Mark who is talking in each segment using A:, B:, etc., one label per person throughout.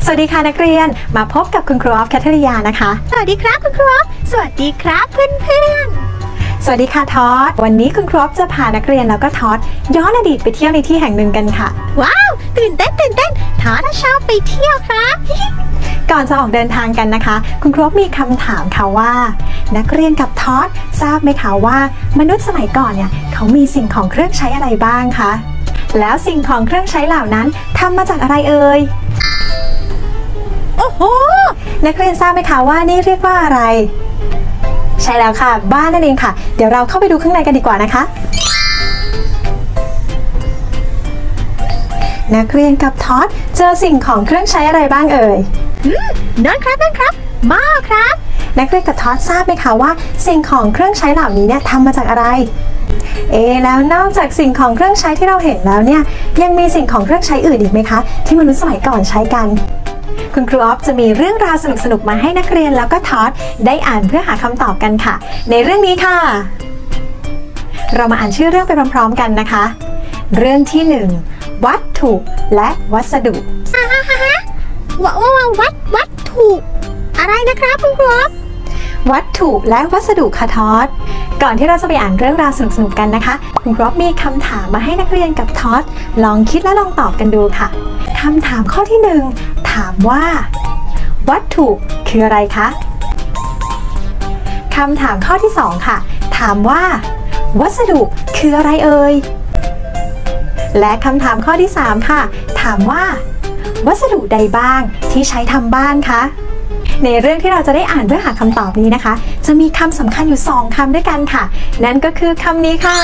A: สวัสดีค่ะนักเรียนมาพบกับคุณครูออฟแคทริยานะคะ
B: สวัสดีครับคุณครูออฟสวัสดีครับเพื่อน
A: ๆสวัสดีค่ะทอดวันนี้คุณครูออฟจะพานักเรียนแล้วก็ทอดย้อนอดีตไปเที่ยวในที่แห่งหนึ่งกันค่ะ
B: ว้าวตื่นเต้นทอดชอบไปเที่ยวครับ
A: ก่อนจะออกเดินทางกันนะคะคุณครูออฟมีคำถามค่ะว่านักเรียนกับทอดทราบไหมคะว่ามนุษย์สมัยก่อนเนี่ยเขามีสิ่งของเครื่องใช้อะไรบ้างคะแล้วสิ่งของเครื่องใช้เหล่านั้นทำมาจากอะไรเอ่ย
B: โอ้โห
A: นักเรียนทราบไหมคะว่านี่เรียกว่าอะไรใช่แล้วค่ะบ้านนั่นเองค่ะเดี๋ยวเราเข้าไปดูข้างในกันดีกว่านะคะนักเรียนกับทอดเจอสิ่งของเครื่องใช้อะไรบ้างเอ่ย
B: นั่นครับหม้อครับ
A: นักเรียนกับทอดทราบไหมคะว่าสิ่งของเครื่องใช้เหล่านี้เนี่ยทำมาจากอะไรแล้วนอกจากสิ่งของเครื่องใช้ที่เราเห็นแล้วเนี่ยยังมีสิ่งของเครื่องใช้อื่นอีกไหมคะที่มนุษย์สมัยก่อนใช้กันคุณครูออฟจะมีเรื่องราวสนุกๆมาให้นักเรียนแล้วก็ทอดได้อ่านเพื่อหาคำตอบกันค่ะในเรื่องนี้ค่ะเรามาอ่านชื่อเรื่องไปพร้อมๆกันนะคะเรื่องที่1วัตถุและวัสดุ
B: วัตถุอะไรนะครับคุณครู
A: วัตถุและวัสดุค่ะทอดก่อนที่เราจะไปอ่านเรื่องราวสนุกๆกันนะคะคุณครูมีคำถามมาให้นักเรียนกับทอดลองคิดและลองตอบกันดูค่ะคำถามข้อที่1ถามว่าวัตถุคืออะไรคะคำถามข้อที่2ค่ะถามว่าวัสดุคืออะไรเอ่ยและคำถามข้อที่3ค่ะถามว่าวัสดุใดบ้างที่ใช้ทำบ้านคะในเรื่องที่เราจะได้อ่านเพื่อหาคำตอบนี้นะคะจะมีคำสำคัญอยู่2คำด้วยกันค่ะนั่นก็คือคำนี้ค่ะ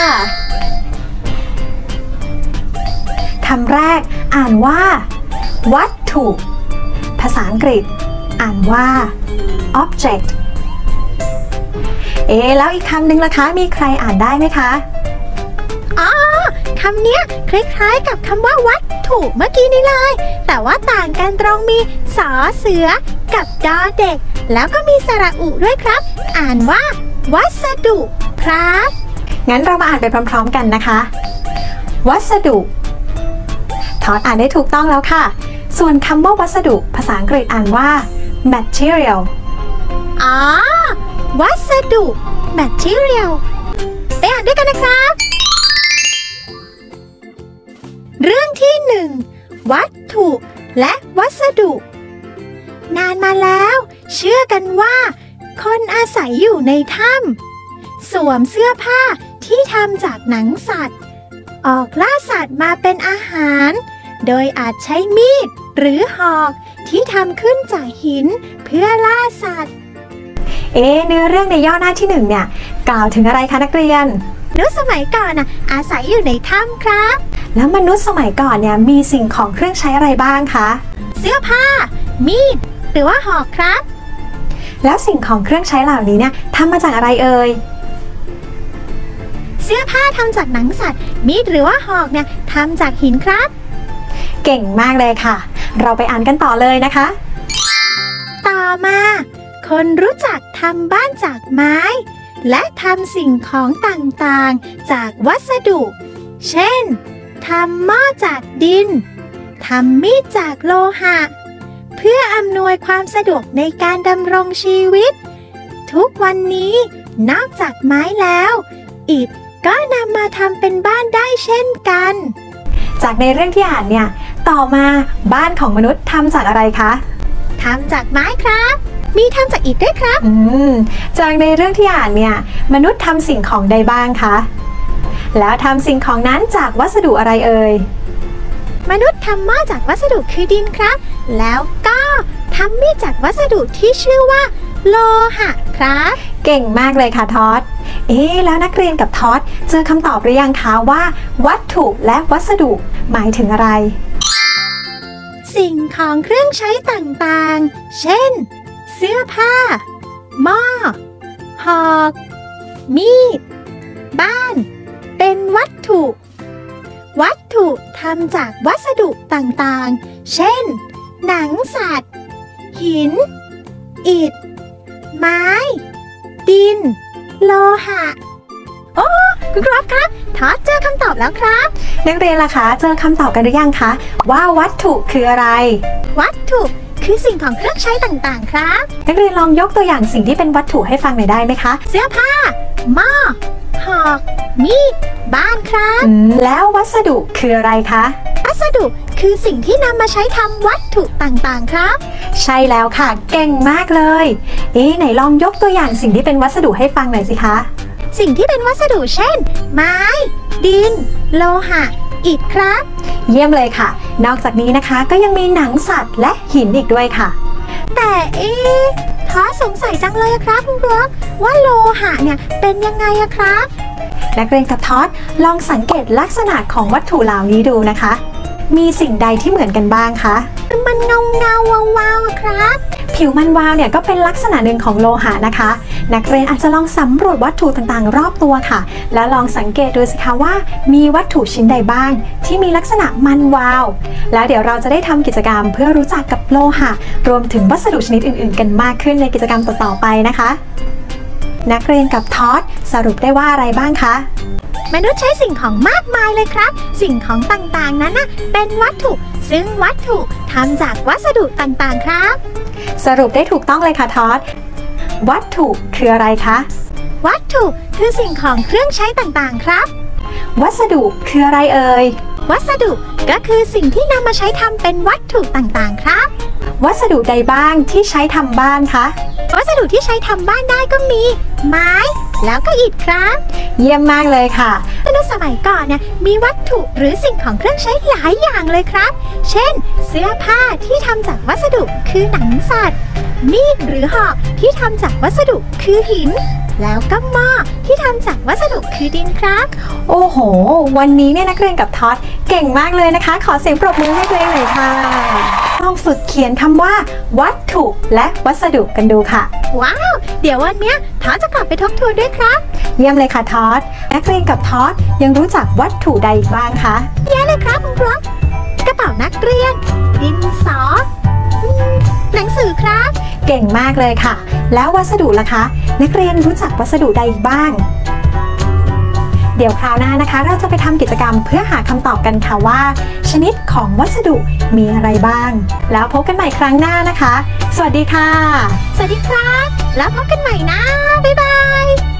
A: คำแรกอ่านว่าวัตถุภาษาอังกฤษอ่านว่า object แล้วอีกคำหนึ่งล่ะคะมีใครอ่านได้ไหมคะ
B: คำนี้คล้ายๆกับคำว่าวัตถุเมื่อกี้นี้เลยแต่ว่าต่างกันตรงมีสอเสือกับดอเด็กแล้วก็มีสระอุด้วยครับอ่านว่าวัสดุครับ
A: งั้นเรามาอ่านไปพร้อมๆกันนะคะวัสดุทอดอ่านได้ถูกต้องแล้วค่ะส่วนคำว่าวัสดุภาษาอังกฤษอ่านว่า material
B: วัสดุ material ไปอ่านด้วยกันนะครับเรื่องที่1วัตถุและวัสดุนานมาแล้วเชื่อกันว่าคนอาศัยอยู่ในถ้ำสวมเสื้อผ้าที่ทำจากหนังสัตว์ออกล่าสัตว์มาเป็นอาหารโดยอาจใช้มีดหรือหอกที่ทำขึ้นจากหินเพื่อล่าสัตว์
A: เนื้อเรื่องในย่อหน้าที่1เนี่ยกล่าวถึงอะไรคะนักเรียน
B: มนุษย์สมัยก่อนอาศัยอยู่ในถ้ำครับ
A: แล้วมนุษย์สมัยก่อนเนี่ยมีสิ่งของเครื่องใช้อะไรบ้างคะ
B: เสื้อผ้ามีดหรือว่าหอกครับ
A: แล้วสิ่งของเครื่องใช้เหล่านี้เนี่ยทำมาจากอะไรเอ่ย
B: เสื้อผ้าทำจากหนังสัตว์มีดหรือว่าหอกเนี่ยทำจากหินครับ
A: เก่งมากเลยค่ะเราไปอ่านกันต่อเลยนะคะ
B: ต่อมาคนรู้จักทำบ้านจากไม้และทำสิ่งของต่างๆจากวัสดุเช่นทำหม้อจากดินทำมีดจากโลหะเพื่ออำนวยความสะดวกในการดำรงชีวิตทุกวันนี้นอกจากไม้แล้วอิฐก็นำมาทำเป็นบ้านได้เช่นกัน
A: จากในเรื่องที่อ่านเนี่ยต่อมาบ้านของมนุษย์ทำจากอะไรคะ
B: ทำจากไม้ครับมีทำจากอิฐด้วยครับ
A: จากในเรื่องที่อ่านเนี่ยมนุษย์ทำสิ่งของใดบ้างคะแล้วทำสิ่งของนั้นจากวัสดุอะไรเอ่ย
B: มนุษย์ทำหม้อจากวัสดุคือดินครับแล้วก็ทำมีดจากวัสดุที่ชื่อว่าโลหะครับ
A: เก่งมากเลยค่ะทอดแล้วนักเรียนกับทอดเจอคำตอบหรือยังคะว่าวัตถุและวัสดุหมายถึงอะไร
B: สิ่งของเครื่องใช้ต่างๆเช่นเสื้อผ้าหม้อหอกมีดบ้านเป็นวัตถุทำจากวัสดุต่างๆเช่นหนังสัตว์หินอิฐไม้ดินโลหะ คุณครับทอดเจอคำตอบแล้วครับ
A: นักเรียนล่ะคะเจอคำตอบกันหรือยังคะว่าวัตถุคืออะไร
B: วัตถุคือสิ่งของเครื่องใช้ต่างๆครับ
A: นักเรียนลองยกตัวอย่างสิ่งที่เป็นวัตถุให้ฟังหน่อยได้ไหมคะ
B: เสื้อผ้าหม้อหอกมีดบ้านครับ
A: แล้ววัสดุคืออะไรคะ
B: วัสดุคือสิ่งที่นำมาใช้ทำวัตถุต่างๆครับ
A: ใช่แล้วค่ะเก่งมากเลยไหนลองยกตัวอย่างสิ่งที่เป็นวัสดุให้ฟังหน่อยสิคะ
B: สิ่งที่เป็นวัสดุเช่น ไม้ดินโลหะอิฐครับ
A: เยี่ยมเลยค่ะนอกจากนี้นะคะก็ยังมีหนังสัตว์และหินอีกด้วยค่ะ
B: แต่ท้อสงสัยจังเลยครับคุณครูว่าโลหะเนี่ยเป็นยังไงอะครับ
A: นักเรียนกับทอดลองสังเกตลักษณะของวัตถุเหล่านี้ดูนะคะ มีสิ่งใดที่เหมือนกันบ้างคะ
B: มันเงาวาวๆอะครับ
A: ผิวมันวาวเนี่ยก็เป็นลักษณะหนึ่งของโลหะนะคะนักเรียนอาจจะลองสำรวจวัตถุต่างๆรอบตัวค่ะแล้วลองสังเกตดูสิคะว่ามีวัตถุชิ้นใดบ้างที่มีลักษณะมันวาวแล้วเดี๋ยวเราจะได้ทำกิจกรรมเพื่อรู้จักกับโลหะรวมถึงวัสดุชนิดอื่นๆกันมากขึ้นในกิจกรรมต่อๆไปนะคะนักเรียนกับทอดสรุปได้ว่าอะไรบ้างคะ
B: มนุษย์ใช้สิ่งของมากมายเลยครับสิ่งของต่างๆนั้นเป็นวัตถุซึ่งวัตถุทำจากวัสดุต่างๆครับ
A: สรุปได้ถูกต้องเลยค่ะทอดวัตถุคืออะไรคะ
B: วัตถุคือสิ่งของเครื่องใช้ต่างๆครับ
A: วัสดุคืออะไรเอ่ย
B: วัสดุก็คือสิ่งที่นำมาใช้ทำเป็นวัตถุต่างๆครับ
A: วัสดุใดบ้างที่ใช้ทำบ้านคะ
B: วัสดุที่ใช้ทำบ้านได้ก็มีไม้แล้วก็อิฐครับ
A: เยี่ยมมากเลยค่ะ
B: มนุษย์สมัยก่อนเนี่ยมีวัตถุหรือสิ่งของเครื่องใช้หลายอย่างเลยครับเช่นเสื้อผ้าที่ทำจากวัสดุคือหนังสัตว์มีดหรือหอกที่ทำจากวัสดุคือหินแล้วก็หม้อที่ทำจากวัสดุคือดินครับ
A: โอ้โหวันนี้เนี่ยนักเรียนกับทอดเก่งมากเลยนะคะขอเสียงปรบมือให้ตัวเองหน่อยค่ะลองฝึกเขียนคำว่าวัตถุและวัสดุกันดูค่ะ
B: ว้าวเดี๋ยววันนี้ทอดจะกลับไปทบทวนด้วยครับ
A: เยี่ยมเลยค่ะทอดนักเรียนกับทอดยังรู้จักวัตถุใดอีกบ้างคะ
B: เยอะเลยครับคุณครูกระเป๋านักเรียนดินสอหนังสือครับ
A: เก่งมากเลยค่ะแล้ววัสดุล่ะคะนักเรียนรู้จักวัสดุใดอีกบ้างเดี๋ยวคราวหน้านะคะเราจะไปทำกิจกรรมเพื่อหาคำตอบกันค่ะว่าชนิดของวัสดุมีอะไรบ้างแล้วพบกันใหม่ครั้งหน้านะคะสวัสดีค่ะ
B: สวัสดีครับแล้วพบกันใหม่นะบ๊ายบาย